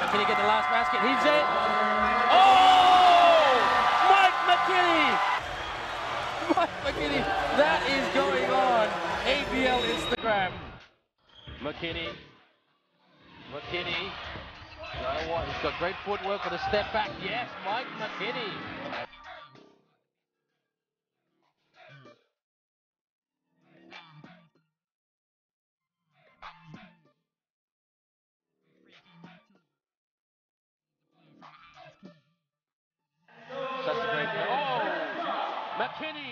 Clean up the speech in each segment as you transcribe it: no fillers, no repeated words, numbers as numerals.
McKinney get the last basket. He's in. Oh! Mike McKinney! Mike McKinney, that is going on. ABL Instagram. McKinney. You know what? He's got great footwork for the step back. Yes, Mike McKinney. Such a great play. Oh! McKinney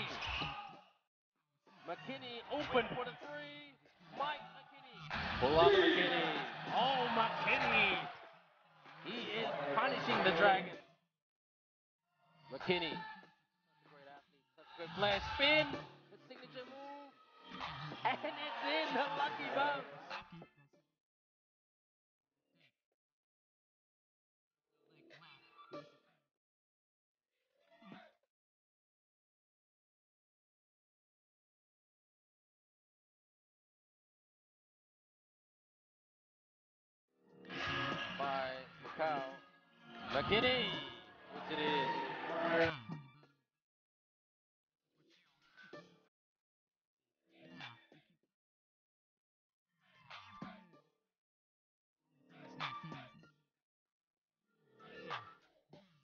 open for the three. Mike McKinney. Pull up McKinney. Oh, McKinney. He is punishing the Dragon. McKinney. Great athlete. Such a good play. Spin. The signature move. And it's in. The lucky bounce. By Macau. McKinney.